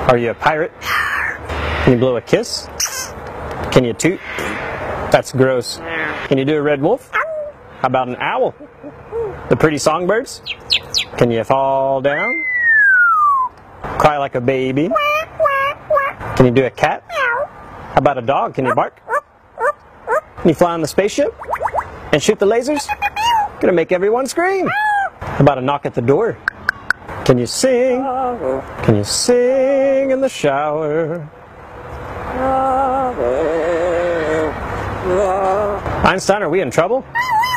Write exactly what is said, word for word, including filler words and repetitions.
Are you a pirate? Can you blow a kiss? Can you toot? That's gross. Can you do a red wolf? How about an owl? The pretty songbirds? Can you fall down? Cry like a baby? Can you do a cat? How about a dog? Can you bark? Can you fly on the spaceship? And shoot the lasers? Gonna make everyone scream. How about a knock at the door? Can you sing? Can you sing in the shower? Einstein, are we in trouble?